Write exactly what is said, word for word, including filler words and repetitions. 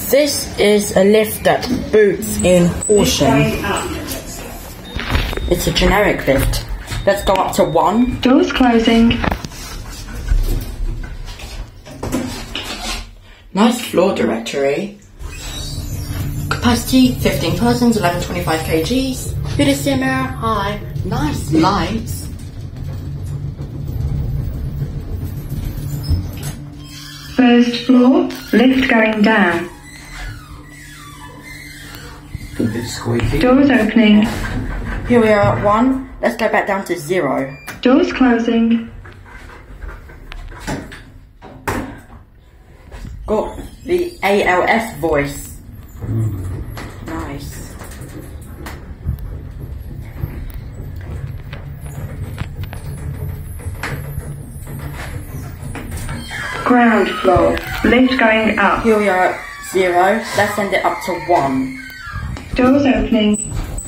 This is a lift that boots in Horsham. It's a generic lift. Let's go up to one. Doors closing. Nice floor directory. Capacity fifteen persons, eleven twenty-five kilograms. Pedestrian mirror, high. Nice lights. First floor, lift going down. A bit squeaky. Doors opening. Here we are at one. Let's go back down to zero. Doors closing. Got the A L S voice. Mm. Nice. Ground floor, lift going up. Here we are at zero. Let's send it up to one. Doors opening.